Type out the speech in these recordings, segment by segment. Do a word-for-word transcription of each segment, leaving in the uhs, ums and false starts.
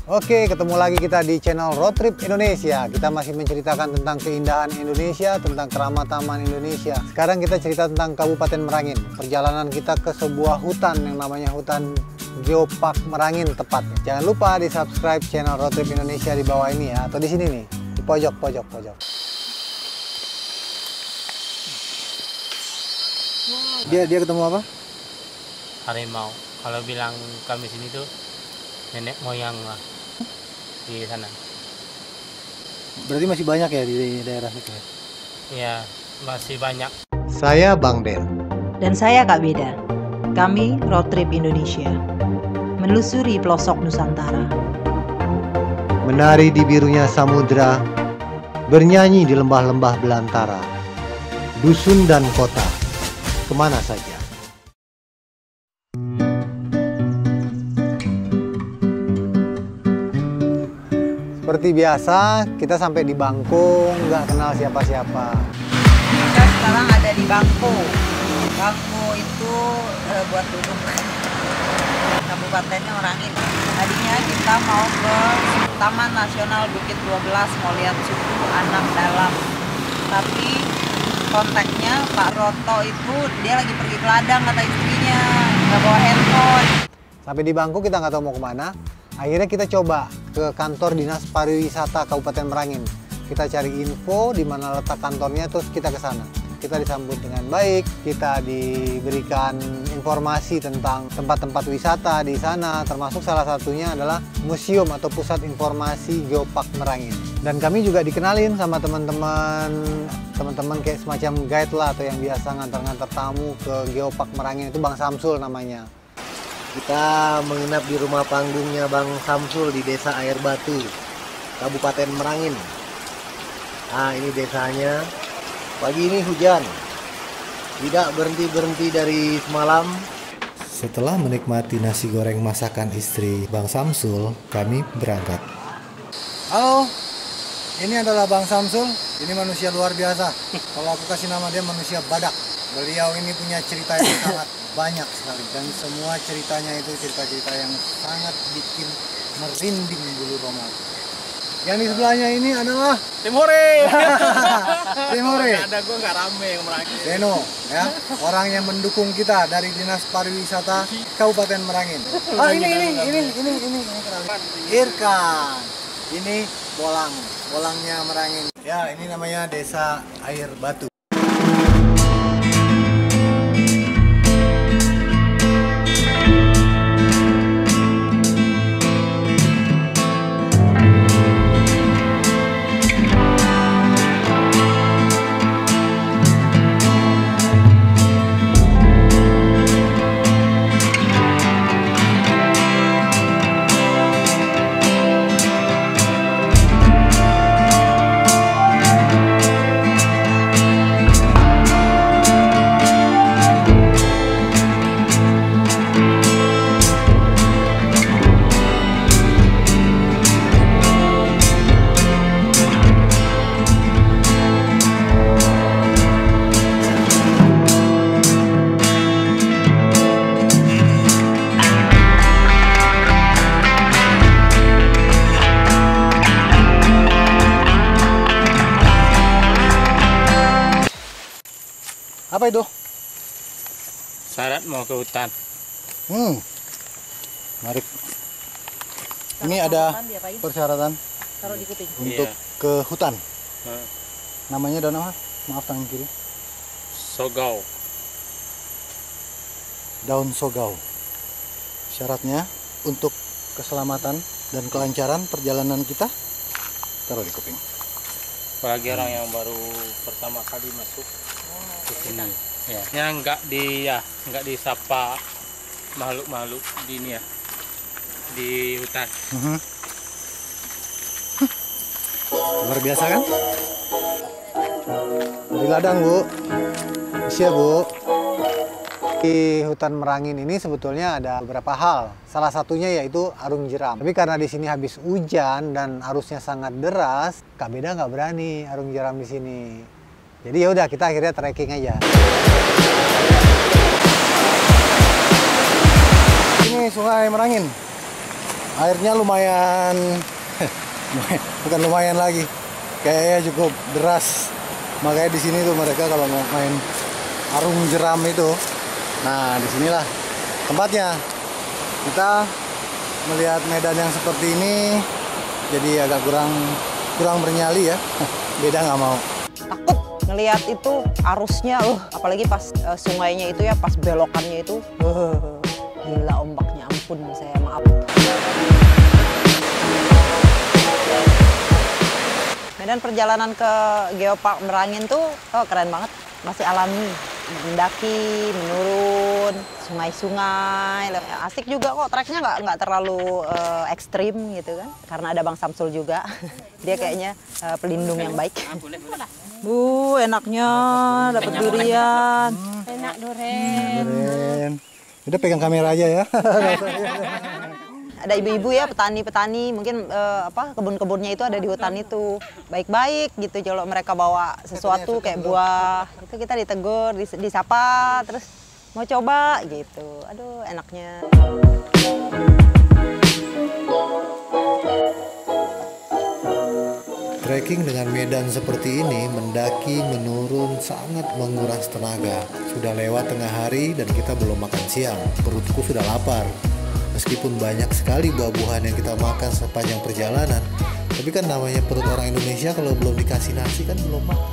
Oke, ketemu lagi kita di channel Road Trip Indonesia. Kita masih menceritakan tentang keindahan Indonesia, tentang keramat taman Indonesia. Sekarang kita cerita tentang Kabupaten Merangin. Perjalanan kita ke sebuah hutan yang namanya hutan Geopark Merangin tepatnya. Jangan lupa di subscribe channel Road Trip Indonesia di bawah ini ya, atau di sini nih, di pojok, pojok, pojok. Dia dia ketemu apa? Harimau. Kalau bilang kami sini tuh nenek moyang lah di sana. Berarti masih banyak ya di daerah situ? Iya, masih banyak. Saya Bang Den. Dan saya Kak Beda. Kami Road Trip Indonesia. Menelusuri pelosok Nusantara. Menari di birunya samudra, bernyanyi di lembah-lembah belantara. Dusun dan kota, kemana saja. Seperti biasa, kita sampai di Bangko, nggak kenal siapa-siapa. Kita sekarang ada di Bangko. Bangko itu e, buat duduk. Kabupatennya Merangin. Tadinya kita mau ke Taman Nasional Bukit dua belas, mau lihat suku anak dalam. Tapi kontaknya Pak Roto itu dia lagi pergi ke ladang kata istrinya, nggak bawa handphone. Sampai di Bangko kita nggak tahu mau kemana. Akhirnya kita coba ke kantor Dinas Pariwisata Kabupaten Merangin. Kita cari info di mana letak kantornya, terus kita ke sana. Kita disambut dengan baik, kita diberikan informasi tentang tempat-tempat wisata di sana, termasuk salah satunya adalah museum atau pusat informasi Geopark Merangin. Dan kami juga dikenalin sama teman-teman, teman-teman kayak semacam guide lah, atau yang biasa ngantar-ngantar tamu ke Geopark Merangin, itu Bang Samsul namanya. Kita menginap di rumah panggungnya Bang Samsul di Desa Air Batu, Kabupaten Merangin. Nah, ini desanya. Pagi ini hujan, tidak berhenti-berhenti dari semalam. Setelah menikmati nasi goreng masakan istri Bang Samsul, kami berangkat. Halo, ini adalah Bang Samsul. Ini manusia luar biasa. Kalau aku kasih nama dia manusia badak. Beliau ini punya cerita yang sangat banyak sekali, dan semua ceritanya itu cerita-cerita yang sangat bikin merinding bulu roma. Yang di sebelahnya ini adalah Timore. Timore. Ada gue nggak rame yang Merangin. Deno, ya, orang yang mendukung kita dari Dinas Pariwisata Kabupaten Merangin. Oh ini ini ini ini ini Irkan. Ini Bolang, Bolangnya Merangin. Ya, ini namanya Desa Air Batu. Apa itu? Syarat mau ke hutan. Hmm, menarik. Ini ada persyaratan Taruh di kuping. untuk Iya. ke hutan. Hmm. Namanya daun apa? Maaf, tangan kiri. Sogau. Daun sogau. Syaratnya untuk keselamatan dan kelancaran perjalanan kita, taruh di kuping. Apalagi orang yang baru pertama kali masuk ke sini. Ya, yang nggak di ya nggak disapa makhluk-makhluk di ini ya di hutan. Mhm. Luar biasa kan? Di ladang, Bu. Isi ya, Bu. Di hutan Merangin ini sebetulnya ada beberapa hal. Salah satunya yaitu arung jeram. Tapi karena di sini habis hujan dan arusnya sangat deras, Kak Beda nggak berani arung jeram di sini. Jadi ya udah, kita akhirnya trekking aja. Ini Sungai Merangin. Airnya lumayan, bukan lumayan lagi, kayaknya cukup deras. Makanya di sini tuh mereka kalau mau main arung jeram itu, nah disinilah tempatnya. Kita melihat medan yang seperti ini, jadi agak kurang kurang bernyali ya. Beda nggak mau. Takut ngelihat itu arusnya loh, apalagi pas uh, sungainya itu ya, pas belokannya itu, uh, gila ombaknya, ampun saya maaf. Medan perjalanan ke Geopark Merangin tuh oh, keren banget, masih alami, mendaki, menurun, sungai-sungai, asik juga kok, treknya nggak nggak terlalu uh, ekstrim gitu kan, karena ada Bang Samsul juga, dia kayaknya uh, pelindung yang baik. Bu, enaknya dapat durian. Enak durian. Durian. Udah pegang kamera aja ya. Ada ibu-ibu ya, petani-petani, mungkin uh, apa kebun-kebunnya itu ada di hutan itu. Baik-baik gitu, kalau mereka bawa sesuatu kayak buah, itu kita ditegur, dis disapa, terus mau coba gitu. Aduh, enaknya. Trekking dengan medan seperti ini, mendaki, menurun, sangat menguras tenaga. Sudah lewat tengah hari dan kita belum makan siang. Perutku sudah lapar. Meskipun banyak sekali buah-buahan yang kita makan sepanjang perjalanan, tapi kan namanya perut orang Indonesia, kalau belum dikasih nasi kan belum makan.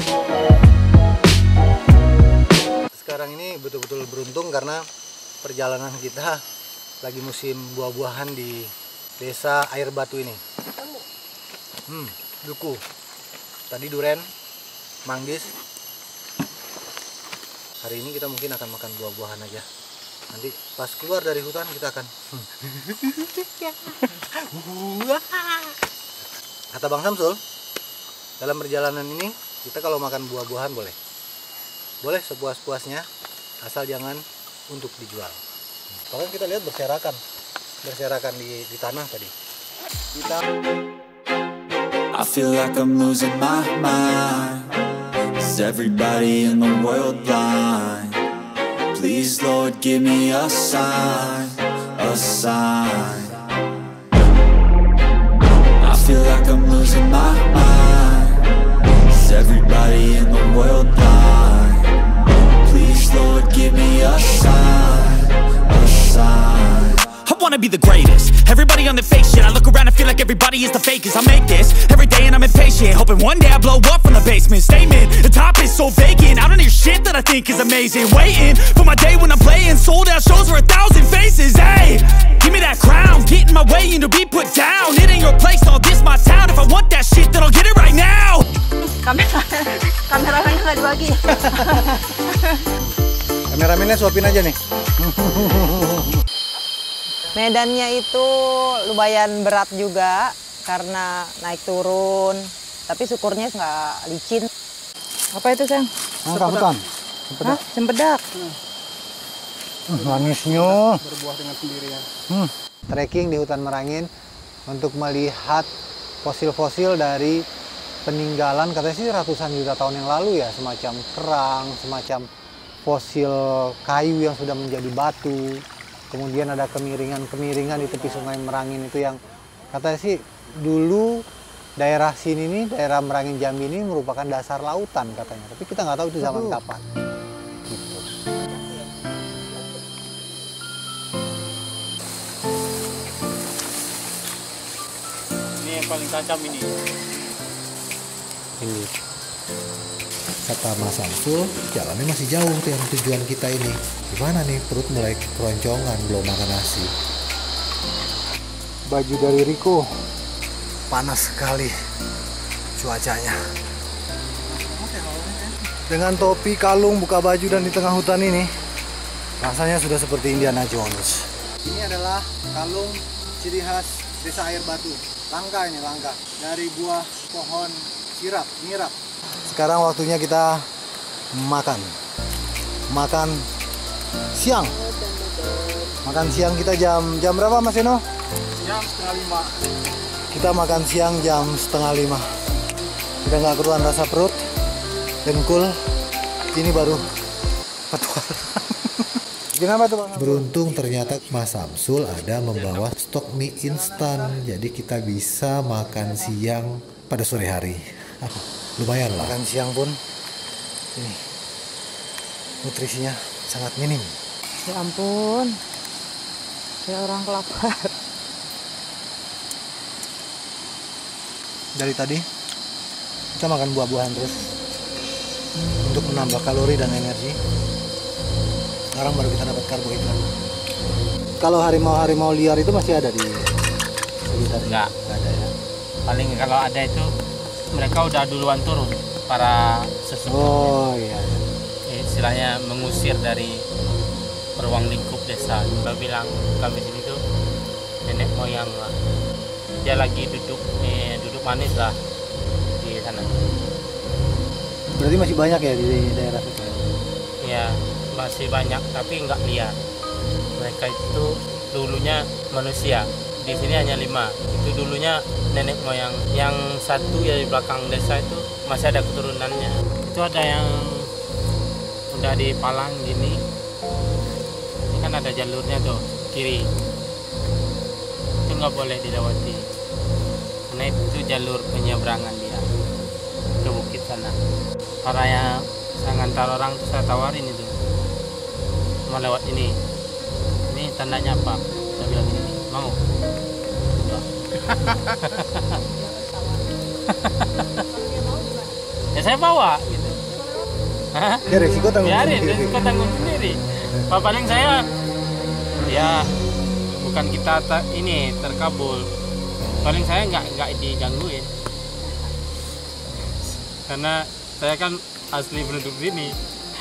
Sekarang ini betul-betul beruntung karena perjalanan kita lagi musim buah-buahan di desa Air Batu ini. Hmm, duku. Tadi duren, manggis. Hari ini kita mungkin akan makan buah-buahan aja. Nanti pas keluar dari hutan kita akan kata Bang Samsul, dalam perjalanan ini kita kalau makan buah-buahan boleh boleh sepuas-puasnya, asal jangan untuk dijual. Bahkan kita lihat berserakan berserakan di, di tanah tadi kita. I feel like I'm losing my mind. Is everybody in the world blind? Please, Lord, give me a sign, a sign. I feel like I'm losing my mind. Is everybody in the world blind? Please, Lord, give me a sign, a sign. I wanna be the greatest. Everybody on the fake shit. I look around and feel like everybody is the fakest. I make this every day and I'm impatient, hoping one day I blow up from the basement. Statement, the top is so vacant. I don't hear shit that I think is amazing. Waiting for my day when I'm playing sold out shows for a thousand faces. Hey, give me that crown, get in my way and to be put down. It ain't your place, all this my town. If I want that shit, then I'll get it right now. Kamera, kameramennya nggak dibagi. Kameramennya suapin aja nih. Medannya itu lumayan berat juga karena naik turun, tapi syukurnya nggak licin. Apa itu, Sang? Angka hutan. Hah? Cempedak. Hmm, manisnya. Berbuah dengan sendirian. Hmm. Trekking di hutan Merangin untuk melihat fosil-fosil dari peninggalan katanya sih ratusan juta tahun yang lalu ya, semacam kerang, semacam fosil kayu yang sudah menjadi batu. Kemudian ada kemiringan-kemiringan di tepi sungai Merangin itu yang katanya sih dulu daerah sini nih, daerah Merangin Jambi ini merupakan dasar lautan katanya. Tapi kita nggak tahu itu zaman kapan. Gitu. Ini yang paling tajam ini. Ini. Kata Mas Samsul, jalannya masih jauh tuh yang tujuan kita ini. Gimana nih, perut mulai keroncongan, belum makan nasi. Baju dari Riko, panas sekali cuacanya. Dengan topi, kalung, buka baju dan di tengah hutan ini, rasanya sudah seperti Indiana Jones. Ini adalah kalung ciri khas desa Air Batu. Langka ini, langka. Dari buah pohon sirap, nirap. Sekarang waktunya kita makan. Makan siang. Makan siang kita jam jam berapa, Mas Eno? Jam setengah lima. Kita makan siang jam setengah lima. Udah nggak keruan rasa perut, dengkul. Ini baru petualang. Kenapa tuh Bang? Beruntung ternyata Mas Samsul ada membawa stok mie instan, jadi kita bisa makan siang pada sore hari. Lumayan lah. Makan siang pun ini nutrisinya sangat minim. Ya ampun, ya orang kelaparan. Dari tadi kita makan buah-buahan terus untuk menambah kalori dan energi. Sekarang baru kita dapat karbohidrat. Kalau harimau-harimau liar itu masih ada di sekitar? Enggak. Enggak ada ya. Paling kalau ada itu mereka udah duluan turun, para sesepuh. Oh iya. Istilahnya mengusir dari ruang lingkup desa. Kita bilang kami sini tuh nenek moyang lah. Dia lagi duduk eh, duduk manis lah di sana. Berarti masih banyak ya di daerah itu? Ya masih banyak tapi nggak liar. Mereka itu dulunya manusia. Di sini hanya lima. Itu dulunya nenek moyang. Yang satu ya di belakang desa itu masih ada keturunannya. Itu ada yang udah dipalang gini. Ini kan ada jalurnya tuh kiri. Itu nggak boleh dilewati. Karena itu jalur penyeberangan dia ke bukit sana. Para yang saya ngantar orang tuh saya tawarin itu mau lewat ini. Ini tandanya apa? Saya bilang ini mau. Ya saya bawa gitu. Ya resiko tanggung Biarin, sendiri. resiko tanggung sendiri. Pak paling saya ya bukan kita ta, ini terkabul. Paling saya nggak nggak digangguin. Karena saya kan asli penduduk sini.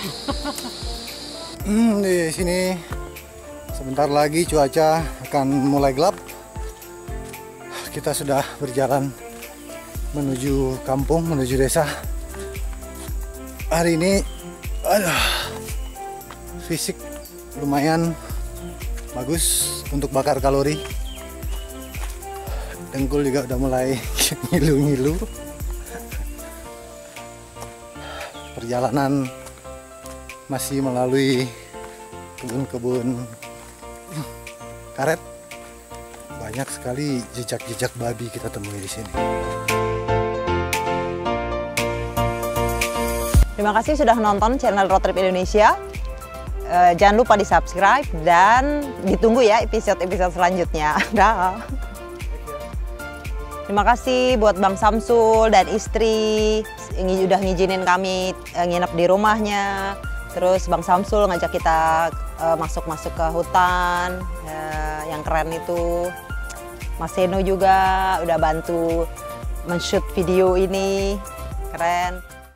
Hmm, di sini sebentar lagi cuaca akan mulai gelap. Kita sudah berjalan menuju kampung, menuju desa. Hari ini, aduh, fisik lumayan bagus untuk bakar kalori. Dengkul juga udah mulai ngilu-ngilu. Perjalanan masih melalui kebun-kebun karet. Banyak sekali jejak-jejak babi kita temui di sini. Terima kasih sudah nonton channel Road Trip Indonesia. E, jangan lupa di subscribe dan ditunggu ya episode-episode selanjutnya. Dah. Terima kasih buat Bang Samsul dan istri yang udah ngizinin kami e, nginep di rumahnya. Terus Bang Samsul ngajak kita masuk-masuk e, ke hutan e, yang keren itu. Mas Seno juga udah bantu men-shoot video ini, keren.